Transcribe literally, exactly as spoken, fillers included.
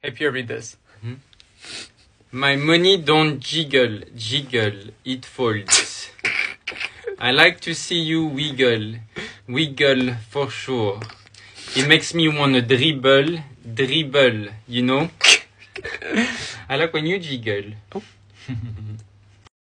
Hey Pierre, read this. Mm-hmm. My money don't jiggle, jiggle, it folds. I like to see you wiggle, wiggle for sure. It makes me wanna dribble, dribble, you know? I like when you jiggle. Oh.